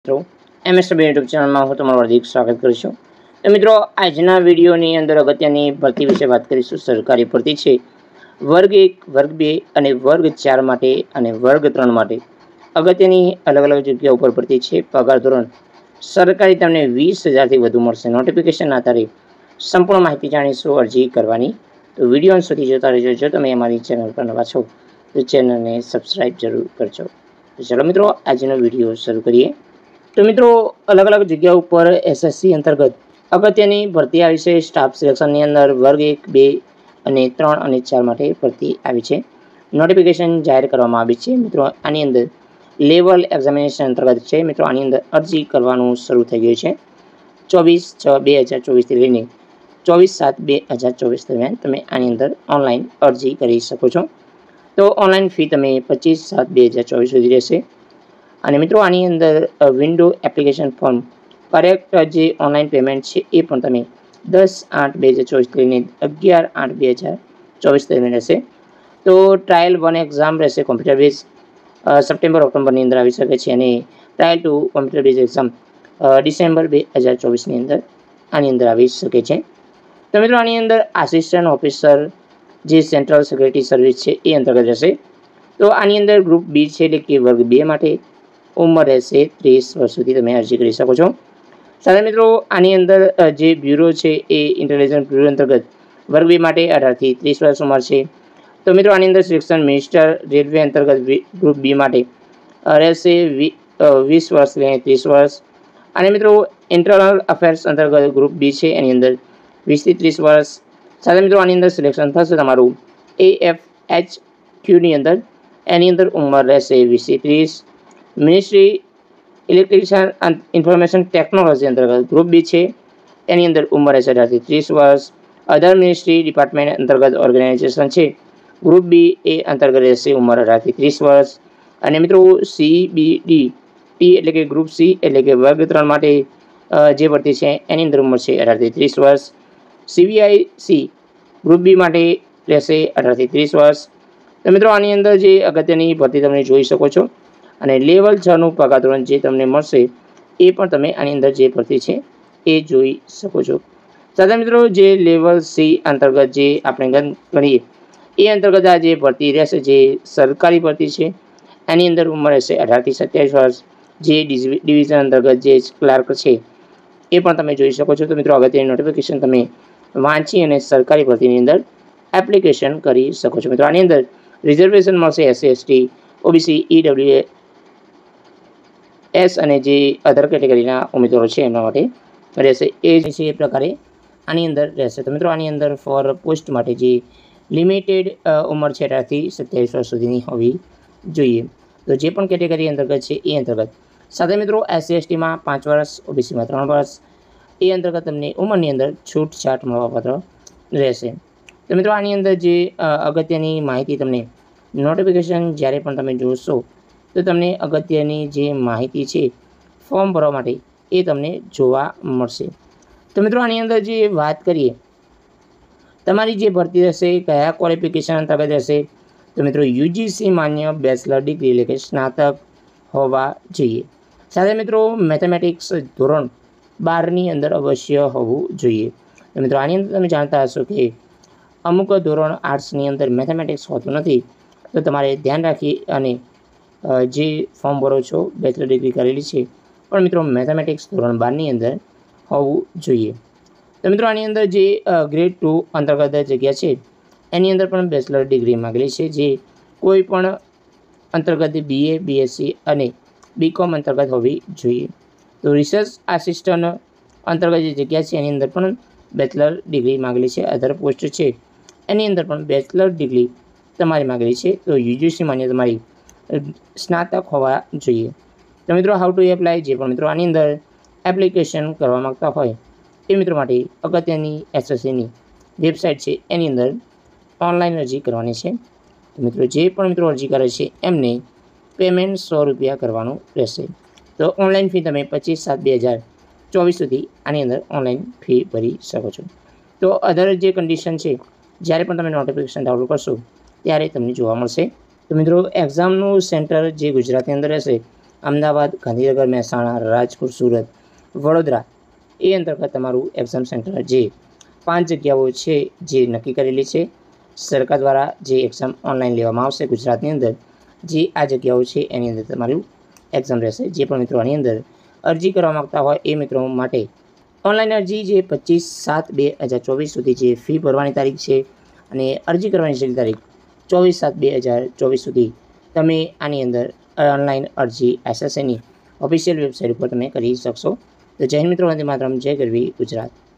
મિત્રો MSW YouTube ચેનલમાં હું તમારું હાર્દિક સ્વાગત કરું છું। તો મિત્રો આજના વિડીયોની અંદર અગત્યની ભરતી વિશે વાત કરીશું। સરકારી ભરતી છે વર્ગ 1, વર્ગ 2 અને વર્ગ 4 માટે અને વર્ગ 3 માટે અગત્યની અલગ અલગ જગ્યાઓ પર ભરતી છે। પગાર ધોરણ સરકારી તમને 20,000થી વધુ મળશે। નોટિફિકેશન આધારે સંપૂર્ણ માહિતી જાણીશું અરજી કરવાની। તો વિડીયો અંત સુધી જોતા રહેજો। જો તમે અમારી ચેનલ પર નવા છો તો ચેનલને સબસ્ક્રાઈબ જરૂર કરજો। તો ચલો મિત્રો આજનો વિડીયો શરૂ કરીએ। તો મિત્રો અલગ અલગ જગ્યા ઉપર એસએસસી અંતર્ગત અગત્યની ભરતી આવી છે। સ્ટાફ સિલેક્શનની અંદર વર્ગ 1, 2 અને 3 અને 4 માટે ભરતી આવી છે। નોટિફિકેશન જાહેર કરવામાં આવી છે। મિત્રો આની અંદર લેવલ એક્ઝામિનેશન અંતર્ગત છે। મિત્રો આની અંદર અરજી કરવાનું શરૂ થઈ ગયું છે। 24/6/2024થી લઈને 24/7/2024 દરમિયાન તમે આની અંદર ઓનલાઈન અરજી કરી શકો છો। તો ઓનલાઈન ફી તમે 25/7/2024 સુધી રહેશે। અને મિત્રો આની અંદર વિન્ડો એપ્લિકેશન ફોર્મ કરેક્ટ જે ઓનલાઈન પેમેન્ટ છે એ પણ તમે 10/8/2024 લઈને 11/8/2024 દરમિયાન રહેશે। તો ટ્રાયલ 1 એક્ઝામ રહેશે કોમ્પ્યુટર બેઝ સપ્ટેમ્બર-ઓક્ટોબરની અંદર આવી શકે છે અને trial 2 computer base exam December 2024ની અંદર આની અંદર આવી શકે છે। તો મિત્રો આની અંદર આસિસ્ટન્ટ ઓફિસર જે સેન્ટ્રલ સિક્યુરિટી સર્વિસ છે એ અંતર્ગત રહેશે। તો આની અંદર ગ્રુપ બી છે એટલે કે વર્ગ 2 માટે ઉંમર રહેશે 30 વર્ષ સુધી તમે અરજી કરી શકો છો। સાથે મિત્રો આની અંદર જે બ્યુરો છે એ ઇન્ટેલિજન્સ બ્યુરો અંતર્ગત વર્ગ 2 માટે 18થી 30 વર્ષ ઉંમર છે। તો મિત્રો આની અંદર સિલેક્શન મિનિસ્ટર રેલવે અંતર્ગત ગ્રુપ બી માટે રહેશે 20 વર્ષ લઈને 30 વર્ષ। અને મિત્રો ઇન્ટરનલ અફેર્સ અંતર્ગત ગ્રુપ બી છે એની અંદર 20થી 30 વર્ષ। સાથે મિત્રો આની અંદર સિલેક્શન થશે તમારું AFHQની અંદર એની અંદર ઉંમર રહેશે 20થી 30। મિનિસ્ટ્રી ઇલેક્ટ્રિશિયન અને ઇન્ફોર્મેશન ટેકનોલોજી અંતર્ગત ગ્રુપ બી છે એની અંદર ઉંમર રહેશે 18થી 30 વર્ષ। અધર મિનિસ્ટ્રી ડિપાર્ટમેન્ટ અંતર્ગત ઓર્ગેનાઇઝેશન છે ગ્રુપ બી એ અંતર્ગત રહેશે ઉંમર 18થી 30 વર્ષ। અને મિત્રો CBD ટી એટલે કે ગ્રુપ સી એટલે કે વર્ગ 3 માટે જે ભરતી છે એની અંદર ઉંમર છે 18થી 30 વર્ષ। CVIC ગ્રુપ બી માટે રહેશે 18થી 30 વર્ષ। તો મિત્રો આની અંદર જે અગત્યની ભરતી તમે જોઈ શકો છો અને લેવલ 6નું પગાર ધોરણ જે તમને મળશે એ પણ તમે આની અંદર જે ભરતી છે એ જોઈ શકો છો। સાથે મિત્રો જે લેવલ સી અંતર્ગત જે આપણે ગણીએ એ અંતર્ગત આ જે ભરતી રહેશે જે સરકારી ભરતી છે એની અંદર ઉંમર રહેશે 18થી 27 વર્ષ। જે ડિવિઝન અંતર્ગત જે ક્લાર્ક છે એ પણ તમે જોઈ શકો છો। તો મિત્રો અગત્યની નોટિફિકેશન તમે વાંચી અને સરકારી ભરતીની અંદર એપ્લિકેશન કરી શકો છો। મિત્રો આની અંદર રિઝર્વેશન મળશે SC/ST OBC EWS અને જે અધર કેટેગરીના ઉમેદવારો છે એમના માટે રહેશે એ છે એ પ્રકારે આની અંદર રહેશે। તો મિત્રો આની અંદર ફોર પોસ્ટ માટે જે લિમિટેડ ઉંમર છે 18થી 27 વર્ષ સુધીની હોવી જોઈએ। તો જે પણ કેટેગરી અંતર્ગત છે એ અંતર્ગત સાથે મિત્રો SC/STમાં 5 વર્ષ OBCમાં 3 વર્ષ એ અંતર્ગત તમને ઉંમરની અંદર છૂટછાટ મળવાપાત્ર રહેશે। તો મિત્રો આની અંદર જે અગત્યની માહિતી તમને નોટિફિકેશન જ્યારે પણ તમે જોશો તો તમને અગત્યની જે માહિતી છે ફોર્મ ભરવા માટે એ તમને જોવા મળશે। તો મિત્રો આની અંદર જે વાત કરીએ તમારી જે ભરતી રહેશે કયા ક્વોલિફિકેશન અંતર્ગત રહેશે તો મિત્રો UGC માન્ય બેચલર ડિગ્રી એટલે કે સ્નાતક હોવા જોઈએ। સાથે મિત્રો મેથેમેટિક્સ ધોરણ 12ની અંદર અવશ્ય હોવું જોઈએ। તો મિત્રો આની અંદર તમે જાણતા હશો કે અમુક ધોરણ આર્ટ્સની અંદર મેથેમેટિક્સ હોતું નથી। તો તમારે ધ્યાન રાખી અને જે ફોર્મ ભરો છો બેચલર ડિગ્રી કરેલી છે પણ મિત્રો મેથેમેટિક્સ ધોરણ 12ની અંદર હોવું જોઈએ। તો મિત્રો આની અંદર જે ગ્રેડ 2 અંતર્ગત જગ્યા છે એની અંદર પણ બેચલર ડિગ્રી માગેલી છે જે કોઈ પણ અંતર્ગત BA BSc અને BCom અંતર્ગત હોવી જોઈએ। તો રિસર્ચ આસિસ્ટન્ટ અંતર્ગત જે જગ્યા છે એની અંદર પણ બેચલર ડિગ્રી માગેલી છે। અધર પોસ્ટ છે એની અંદર પણ બેચલર ડિગ્રી તમારી માગેલી છે। તો UGC માન્ય તમારી સ્નાતક હોવા જોઈએ। તો મિત્રો હાઉ ટુ એપ્લાય જે પણ મિત્રો આની અંદર એપ્લિકેશન કરવા માગતા હોય એ મિત્રો માટે અગત્યની SSCની વેબસાઇટ છે એની અંદર ઓનલાઈન અરજી કરવાની છે। તો મિત્રો જે પણ મિત્રો અરજી કરે છે એમને પેમેન્ટ 100 રૂપિયા કરવાનું રહેશે। તો ઓનલાઈન ફી તમે 25/7/2024 સુધી આની અંદર ઓનલાઈન ફી ભરી શકો છો। તો અધર જે કન્ડિશન છે જ્યારે પણ તમે નોટિફિકેશન ડાઉનલોડ કરશો ત્યારે તમને જોવા મળશે। તો મિત્રો એક્ઝામનું સેન્ટર જે ગુજરાતની અંદર રહેશે અમદાવાદ, ગાંધીનગર, મહેસાણા, રાજકોટ, સુરત, વડોદરા એ અંતર્ગત તમારું એક્ઝામ સેન્ટર જે 5 જગ્યાઓ છે જે નક્કી કરેલી છે સરકાર દ્વારા, જે એક્ઝામ ઓનલાઈન લેવામાં આવશે ગુજરાતની અંદર, જે આ જગ્યાઓ છે એની અંદર તમારું એક્ઝામ રહેશે. જે પણ મિત્રો આની અંદર અરજી કરવા માગતા હોય એ મિત્રો માટે ઓનલાઈન અરજી જે 25/7/2024 સુધી જે ફી ભરવાની તારીખ છે અને અરજી કરવાની છેલ્લી તારીખ 24/7/2024 સુધી તમે આની અંદર ઓનલાઈન અરજી SSCની ઓફિશિયલ વેબસાઇટ ઉપર તમે કરી શકશો. તો જય હિન્દ મિત્રો, વંદે માતરમ, જય ગરવી ગુજરાત.